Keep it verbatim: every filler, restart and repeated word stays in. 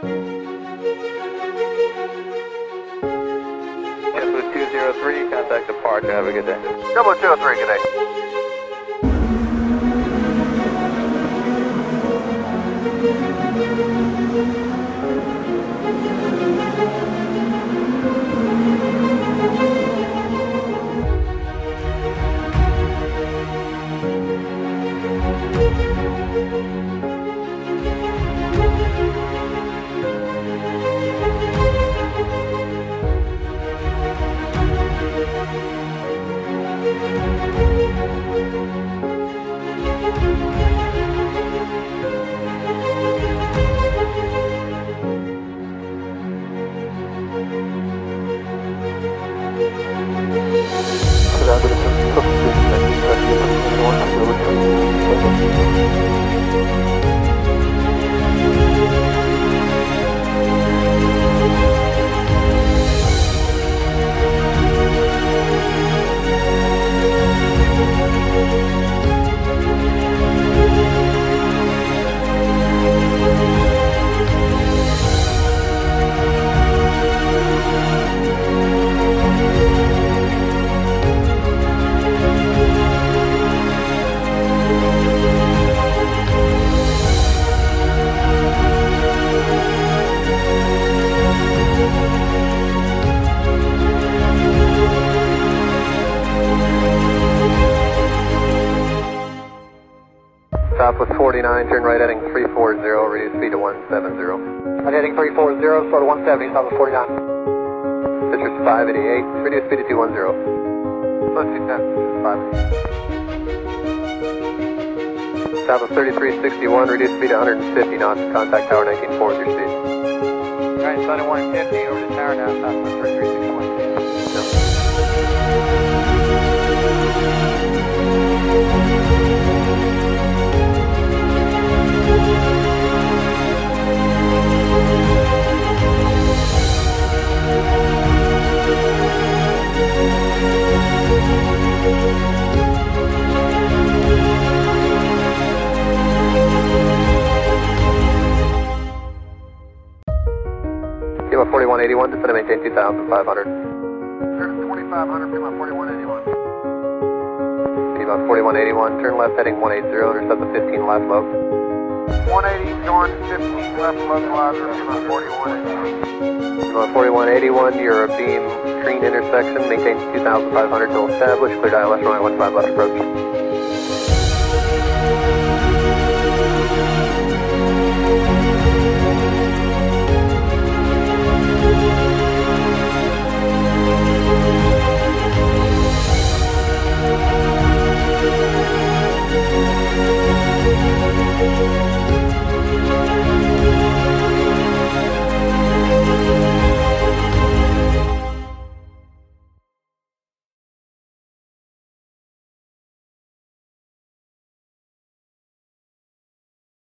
two zero three, contact departure, have a good day. Double two oh three, good day. Southwest forty-nine, turn right heading three four zero, reduce speed to one seven zero. Right heading three four zero, slow to one seventy, Southwest forty-nine. Citrus five eighty-eight, reduce speed to two one zero. Let's see, ten, five eighty-eight. Southwest thirty-three sixty-one, reduce speed to one fifty knots, contact tower nineteen four with your speed. Right, Sunny one fifty, over to tower now, Southwest thirty-three sixty-one. Kilo forty-one eighty-one, descend to maintain two thousand five hundred. twenty-five hundred, Kilo forty-one eighty-one. Kilo forty-one eighty-one, turn left heading one eighty, intercept the fifteen left low. one eighty, north, fifteen left, localizer, Kilo forty-one eighty-one. Kilo forty-one eighty-one, you're a beam screen intersection, maintain two thousand five hundred till established, clear dial left runway one five left approach.